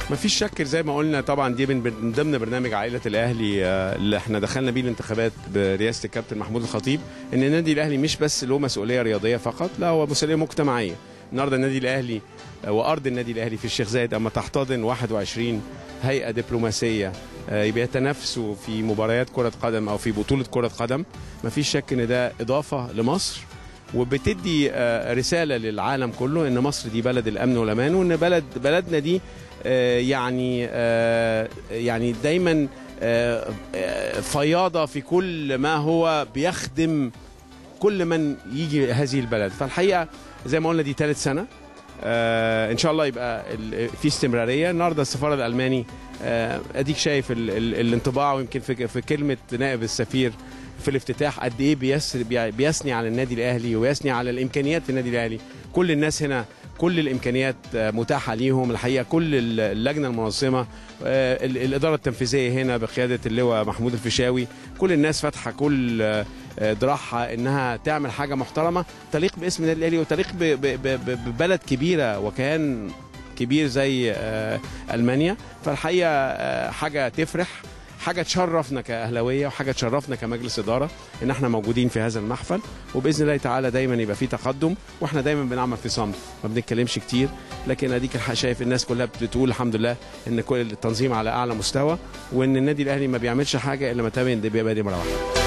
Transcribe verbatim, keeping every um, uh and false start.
مفيش شك زي ما قلنا طبعا دي من ضمن برنامج عائله الاهلي اللي احنا دخلنا بيه الانتخابات برئاسه الكابتن محمود الخطيب، ان النادي الاهلي مش بس له مسؤوليه رياضيه فقط، لا هو مسؤوليه مجتمعيه. النهارده النادي الاهلي وارض النادي الاهلي في الشيخ زايد اما تحتضن واحد وعشرين هيئه دبلوماسيه بيتنافسوا في مباريات كره قدم او في بطوله كره قدم، مفيش شك ان ده اضافه لمصر وبتدي رساله للعالم كله ان مصر دي بلد الامن والامان، وان بلد بلدنا دي يعني يعني دايما فياضه في كل ما هو بيخدم كل من يجي هذه البلد. فالحقيقه زي ما قلنا دي ثالث سنه ان شاء الله يبقى في استمراريه. النهارده السفاره الالماني اديك شايف ال ال الانطباع، ويمكن في, في كلمه نائب السفير في الافتتاح قد ايه بيثني على النادي الاهلي ويثني على الامكانيات في النادي الاهلي. كل الناس هنا كل الامكانيات متاحه ليهم الحقيقه، كل اللجنه المنظمه، الاداره التنفيذيه هنا بقياده اللواء محمود الفيشاوي، كل الناس فاتحه كل ذراعها انها تعمل حاجه محترمه تليق باسم النادي الاهلي وتليق ببلد كبيره وكيان كبير زي المانيا. فالحقيقه حاجه تفرح، حاجه تشرفنا كاهلاويه وحاجه تشرفنا كمجلس اداره ان احنا موجودين في هذا المحفل، وباذن الله تعالى دايما يبقى في تقدم، واحنا دايما بنعمل في صمت ما بنتكلمش كتير، لكن اديك شايف الناس كلها بتقول الحمد لله ان كل التنظيم على اعلى مستوى، وان النادي الاهلي ما بيعملش حاجه الا ما تبين ده بيبقى دي مره واحده.